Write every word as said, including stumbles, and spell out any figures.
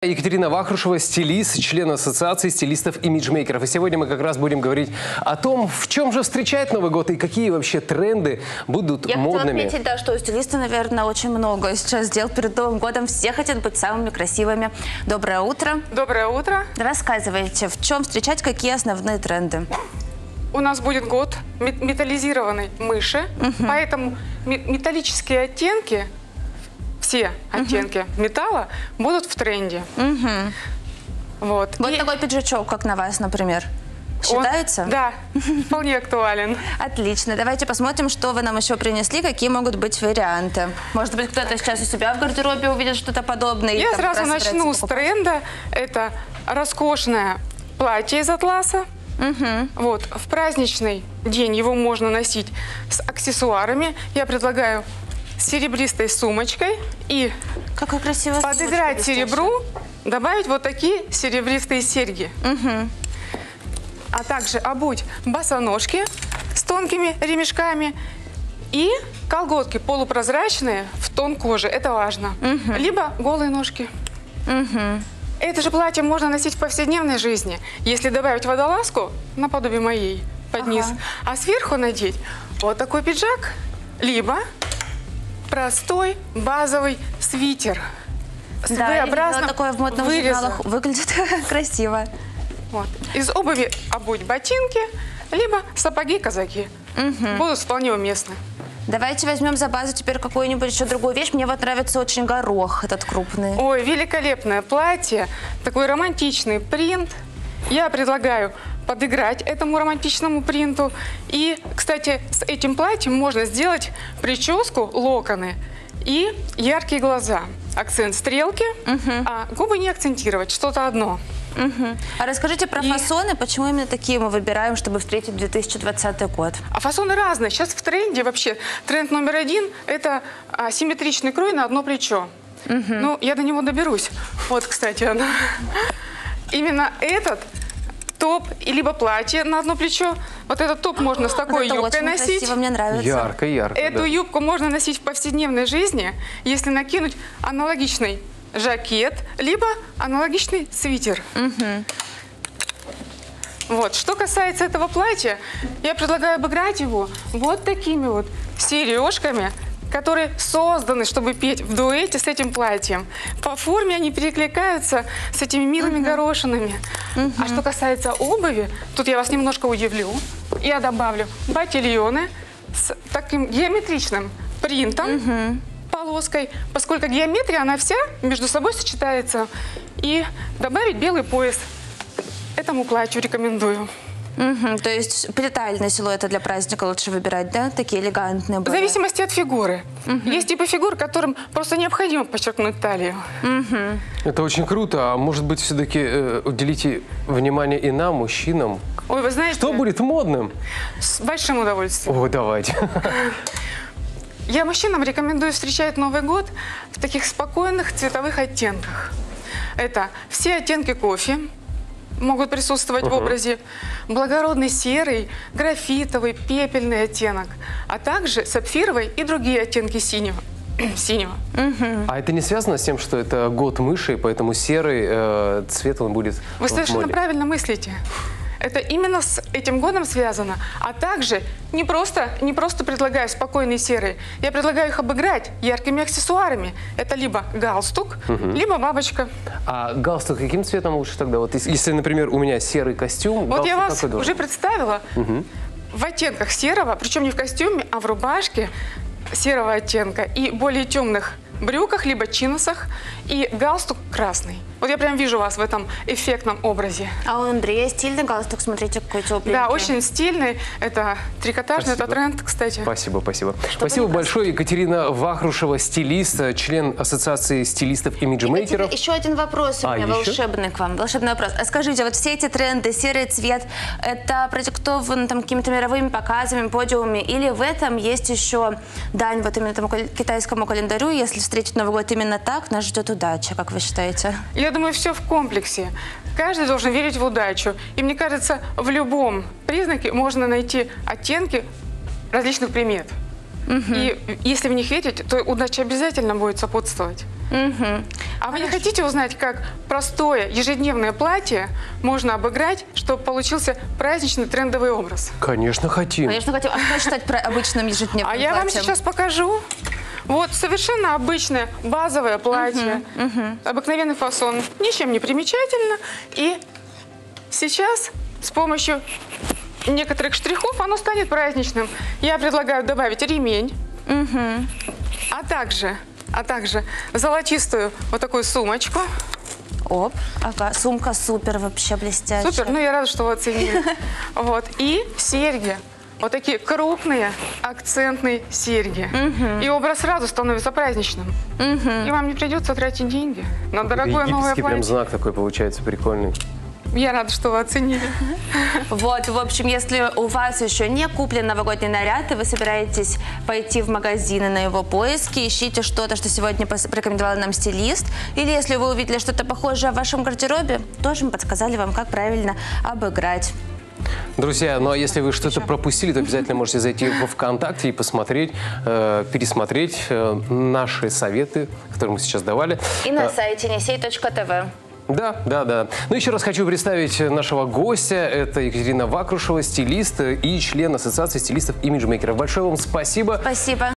Екатерина Вахрушева, стилист, член Ассоциации стилистов-имиджмейкеров. И сегодня мы как раз будем говорить о том, в чем же встречает Новый год и какие вообще тренды будут Я модными. Я хотела отметить, да, что у стилиста, наверное, очень много сейчас дел перед Новым годом. Все хотят быть самыми красивыми. Доброе утро. Доброе утро. Рассказывайте, в чем встречать, какие основные тренды? У нас будет год металлизированной мыши, угу. Поэтому металлические оттенки, все оттенки uh-huh. металла будут в тренде. Uh-huh. Вот, вот И... такой пиджачок, как на вас, например. Считается? Он, да, вполне актуален. Отлично. Давайте посмотрим, что вы нам еще принесли, какие могут быть варианты. Может быть, кто-то сейчас у себя в гардеробе увидит что-то подобное. Я и, там, сразу начну с тренда. Это роскошное платье из атласа. Угу. Вот, в праздничный день его можно носить с аксессуарами. Я предлагаю с серебристой сумочкой и какая красивая подыграть серебру, добавить вот такие серебристые серьги. Угу. А также обуть босоножки с тонкими ремешками и колготки полупрозрачные в тон кожи. Это важно. Угу. Либо голые ножки. Угу. Это же платье можно носить в повседневной жизни, если добавить водолазку наподобие моей под низ, ага. а сверху надеть вот такой пиджак, либо простой базовый свитер с да, V-образным такое в модных журналах выглядит красиво. Вот. Из обуви обуть ботинки, либо сапоги-казаки. Угу. Будут вполне уместны. Давайте возьмем за базу теперь какую-нибудь еще другую вещь. Мне вот нравится очень горох этот крупный. Ой, великолепное платье, такой романтичный принт. Я предлагаю подыграть этому романтичному принту. И, кстати, с этим платьем можно сделать прическу, локоны и яркие глаза. Акцент стрелки, угу. а губы не акцентировать, что-то одно. Угу. А расскажите про и... фасоны, почему именно такие мы выбираем, чтобы встретить две тысячи двадцатый год? А фасоны разные. Сейчас в тренде вообще, тренд номер один – это асимметричный крой на одно плечо. Угу. Ну, я до него доберусь. Вот, кстати, она. Именно этот топ, либо платье на одно плечо. Вот этот топ можно с такой это юбкой очень носить. Красиво, мне нравится. Ярко, ярко. Эту да. юбку можно носить в повседневной жизни, если накинуть аналогичный жакет, либо аналогичный свитер. Угу. Вот. Что касается этого платья, я предлагаю обыграть его вот такими вот сережками, которые созданы, чтобы петь в дуэте с этим платьем. По форме они перекликаются с этими милыми uh-huh. горошинами. Uh-huh. А что касается обуви, тут я вас немножко удивлю. Я добавлю ботильоны с таким геометричным принтом, uh-huh. полоской, поскольку геометрия, она вся между собой сочетается. И добавить белый пояс этому платью рекомендую. Угу, то есть притальные силуэты для праздника лучше выбирать, да? Такие элегантные. В зависимости от фигуры. Угу. Есть типы фигур, которым просто необходимо подчеркнуть талию. Угу. Это очень круто. А может быть, все-таки э, уделите внимание и нам, мужчинам? Ой, вы знаете... Что будет модным? С большим удовольствием. О, давайте. Я мужчинам рекомендую встречать Новый год в таких спокойных цветовых оттенках. Это все оттенки кофе могут присутствовать uh-huh. в образе, благородный серый, графитовый, пепельный оттенок, а также сапфировый и другие оттенки синего. синего. Uh-huh. А это не связано с тем, что это год мыши, поэтому серый э, цвет он будет Вы совершенно моде. правильно мыслите. Это именно с этим годом связано. А также не просто, не просто предлагаю спокойные серые, я предлагаю их обыграть яркими аксессуарами. Это либо галстук, угу. либо бабочка. А галстук каким цветом лучше тогда? Вот если, например, у меня серый костюм, вот я вас какой уже представила угу. в оттенках серого, причем не в костюме, а в рубашке серого оттенка и более темных брюках, либо чиносах, и галстук красный. Вот я прям вижу вас в этом эффектном образе. А у Андрея стильный галстук, смотрите, какой тепленький. Да, очень стильный. Это трикотажный, спасибо. Это тренд, кстати. Спасибо, спасибо. Что спасибо большое, Екатерина Вахрушева, стилист, член Ассоциации стилистов-имиджмейкеров. Еще один вопрос у а, меня, еще? волшебный к вам, волшебный вопрос. А скажите, вот все эти тренды, серый цвет, это продиктовано там какими-то мировыми показами, подиумами, или в этом есть еще дань вот именно тому китайскому календарю, если встретить Новый год именно так, нас ждет удача, как вы считаете? Я думаю, все в комплексе. Каждый должен верить в удачу. И мне кажется, в любом признаке можно найти оттенки различных примет. Угу. И если в них верить, то удача обязательно будет сопутствовать. А вы не хотите узнать, как простое ежедневное платье можно обыграть, чтобы получился праздничный трендовый образ? Конечно, хотим. Конечно, хотим. А что считать про обычным ежедневным А я вам платьем? сейчас покажу. Вот совершенно обычное базовое платье, обыкновенный фасон, ничем не примечательно. И сейчас с помощью некоторых штрихов оно станет праздничным. Я предлагаю добавить ремень, а также, а также золотистую вот такую сумочку. Оп, ага, сумка супер, вообще блестящая. Супер, ну я рада, что вы оценили. Вот, и серьги. Вот такие крупные акцентные серьги. И образ сразу становится праздничным. И вам не придется тратить деньги на дорогое новое Египетский прям платье. знак такой получается прикольный. Я рада, что вы оценили. Вот, в общем, если у вас еще не куплен новогодний наряд, и вы собираетесь пойти в магазин и на его поиски, ищите что-то, что сегодня пос- порекомендовал нам стилист, или если вы увидели что-то похожее в вашем гардеробе, тоже мы подсказали вам, как правильно обыграть. Друзья, ну а если вы что-то пропустили, то обязательно можете зайти во ВКонтакте и посмотреть, э, пересмотреть э, наши советы, которые мы сейчас давали. И на сайте несей точка тв. Да, да, да. Ну, еще раз хочу представить нашего гостя. Это Екатерина Вакрушева, стилист и член Ассоциации стилистов-имиджмейкеров. Большое вам спасибо. Спасибо.